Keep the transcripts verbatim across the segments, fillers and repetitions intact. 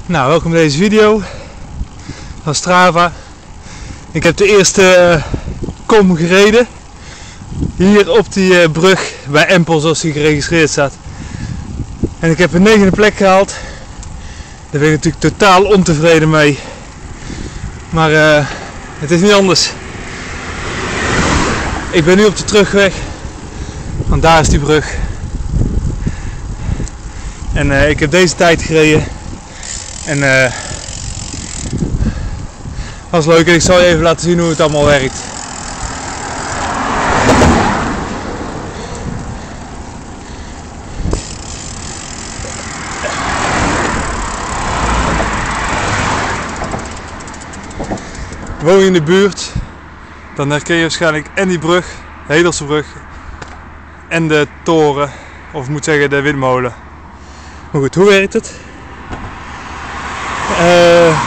Nou, welkom bij deze video van Strava. Ik heb de eerste uh, kom gereden. Hier op die uh, brug bij Empel zoals die geregistreerd staat. En ik heb een negende plek gehaald. Daar ben ik natuurlijk totaal ontevreden mee. Maar uh, het is niet anders. Ik ben nu op de terugweg. Want daar is die brug. En uh, ik heb deze tijd gereden. En uh, dat was leuk en ik zal je even laten zien hoe het allemaal werkt. Woon je in de buurt, dan herken je waarschijnlijk en die brug, de Hedelse brug, en de toren, of ik moet zeggen de windmolen. Maar goed, hoe werkt het? Uh,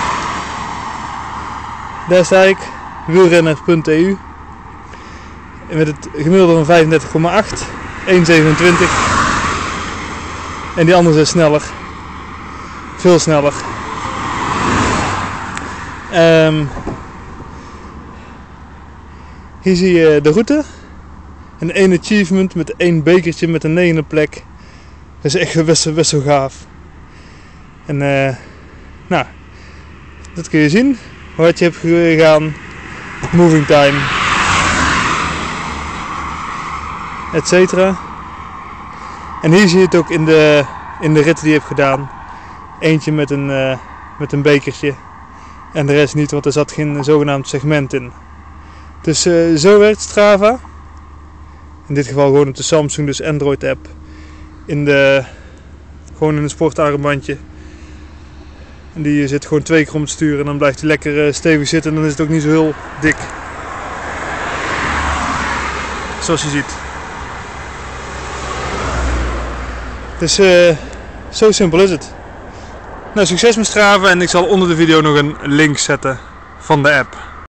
daar sta ik, wielrenner punt e u, met het gemiddelde van vijfendertig komma acht, één zevenentwintig, en die andere is sneller, veel sneller. Um, hier zie je de route en één achievement met één bekertje met een negende plek. Dat is echt best, best wel gaaf. En uh, nou, dat kun je zien, wat je hebt gegaan, moving time, et cetera. En hier zie je het ook in de, in de rit die je hebt gedaan. Eentje met een, uh, met een bekertje en de rest niet, want er zat geen zogenaamd segment in. Dus uh, zo werkt Strava. In dit geval gewoon op de Samsung, dus Android app. In de, gewoon in een sportarmbandje. En die zit gewoon twee keer om het sturen en dan blijft hij lekker uh, stevig zitten en dan is het ook niet zo heel dik. Zoals je ziet. Dus uh, zo simpel is het. Nou, succes met Strava en ik zal onder de video nog een link zetten van de app.